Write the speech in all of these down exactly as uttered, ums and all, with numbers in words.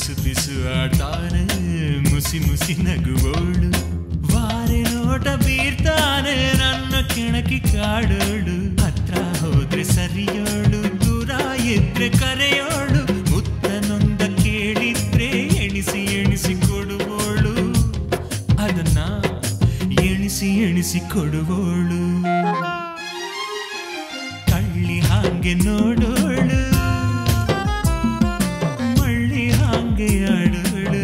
ಪಿಸು ಪಿಸು ಆಡ್ತಾನೆ ಮುಸಿ ಮುಸಿ ನಗುವೋಳು ವಾರೆ ನೋಟ ಬೀರ್ತಾನೆ ನನ್ನ ಕೆಣಕಿ ಕಾಡೋಳು ಹತ್ರ ಹೋದ್ರೆ ಸರಿಯೋಳು ದೂರ ಇದ್ರೆ ಕರೆಯೋಳು ಮುತ್ತನೊಂದ ಕೇಳಿದ್ರೆ ಎಣಿಸಿ ಎಣಿಸಿ ಕೊಡುವೋಳು ಅದನ್ನ ಎಣಿಸಿ ಎಣಿಸಿ ಕೊಡುವೋಳು ಕಳ್ಳಿ ಹಾಗೆ ನೋಡೋಳು ಮಳ್ಳಿ ಹಾಗೆ ಆಡೋಳು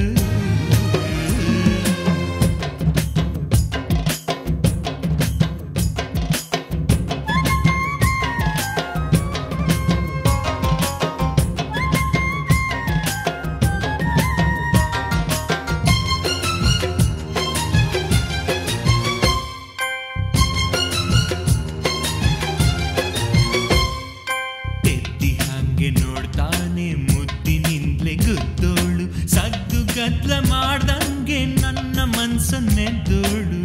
ನೋಡ್ತಾನೆ ಮುದ್ದಿನಿಂದಲೇ ಗುದ್ದೋಳು ಸದ್ದು ಗದ್ಲ ಮಾಡ್ದಂಗೆ ನನ್ನ ಮನ್ಸನ್ನೆದ್ದೋಳು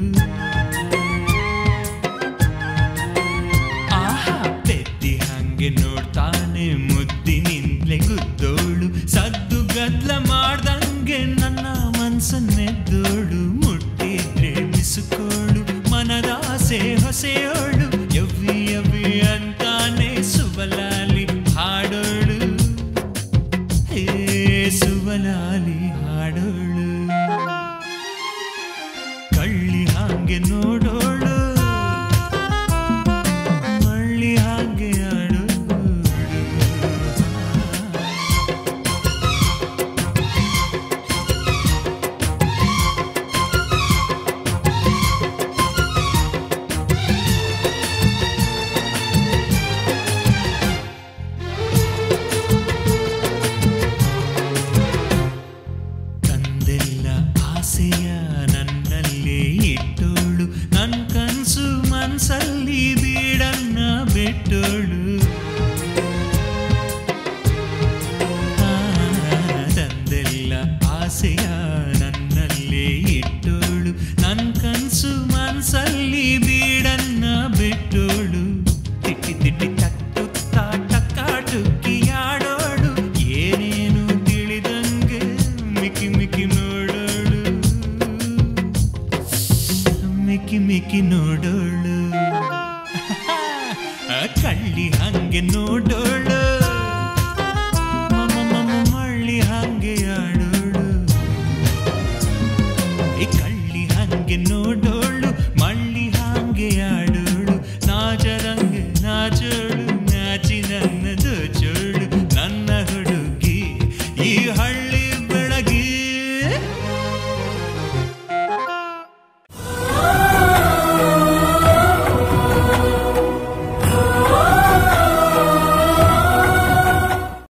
ಆಹಾ ಪೆದ್ದಿ ಹಂಗೆ ನೋಡ್ತಾನೆ ಮುದ್ದಿನಿಂದಲೇ ಗುದ್ದೋಳು ಸದ್ದು ಗದ್ಲ ಮಾಡ್ದಂಗೆ ನನ್ನ ಮನ್ಸನ್ನೆದ್ದೋಳು ಮುಟ್ಟಿದ್ರೆ ಬಿಸುಕೋಳು ಮನದಾಸೆ ಹೊಸೆಯೋಳು ಯವ್ವಿ ಯವ್ವಿ ಅಂತಾನೆ ಸುಬಲಾಲಿ ಹಾಡೋಳು ಹೇ ಸುಬಲಾಲಿ ಹಾಡೋಳು ಕಳ್ಳಿ ಹಾಗೆ ನೋಡೋಳು ಮಳ್ಳಿ ಹಾಗೆ ಆಡೋಳು ಆಸೆಯ ನನ್ನಲ್ಲೇ ಇಟ್ಟೋಳು ನನ್ ಕನ್ಸು ಮನ್ಸಲ್ಲಿ ಬೀಡನ್ನ ಬಿಟ್ಟೋಳು ತಂದೆಲ್ಲ ಆಸೆಯ ನನ್ನಲ್ಲೇ ಇಟ್ಟೋಳು ನನ್ ಕನ್ಸು ಮನ್ಸಲ್ಲಿ ಬೀಡನ್ನ ಬಿಟ್ಟೋಳು ತಿಟ್ಟಿ ತಿಟ್ಟಿ ತಟ್ಟುತ್ತಾ ಟಕ್ಕಾಟುಕ್ಕಿ ಆಡೋಳು ಏನೇನು ತಿಳಿದಂಗೆ ಮಿಕ್ಕಿ ಮಿಕ್ಕಿ ನೋಡೋಳು ಮಿಕ್ಕಿ ಮಿಕ್ಕಿ ನೋಡೋಳು ಕಳ್ಳಿ ಹಂಗೆ ನೋಡೋಳು